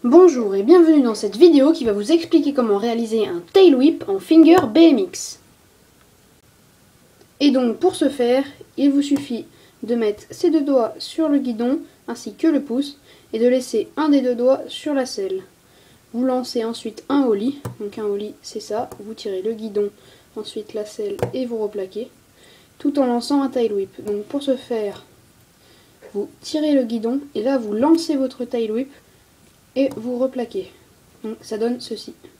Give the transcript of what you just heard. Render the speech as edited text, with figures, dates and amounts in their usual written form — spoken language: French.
Bonjour et bienvenue dans cette vidéo qui va vous expliquer comment réaliser un tail whip en finger BMX. Et donc pour ce faire, il vous suffit de mettre ses deux doigts sur le guidon ainsi que le pouce et de laisser un des deux doigts sur la selle. Vous lancez ensuite un ollie, donc un ollie c'est ça, vous tirez le guidon, ensuite la selle et vous replaquez, tout en lançant un tail whip. Donc pour ce faire, vous tirez le guidon et là vous lancez votre tail whip et vous replaquez. Donc ça donne ceci.